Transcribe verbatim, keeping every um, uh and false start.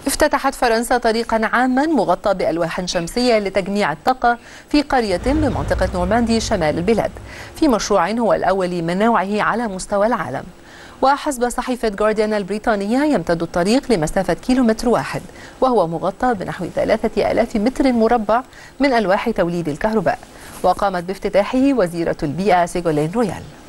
افتتحت فرنسا طريقا عاما مغطى بألواح شمسية لتجميع الطاقة في قرية بمنطقة نورماندي شمال البلاد، في مشروع هو الأول من نوعه على مستوى العالم. وحسب صحيفة جارديان البريطانية يمتد الطريق لمسافة كيلومتر واحد، وهو مغطى بنحو ثلاثة آلاف متر مربع من ألواح توليد الكهرباء. وقامت بافتتاحه وزيرة البيئة سيغولين رويال.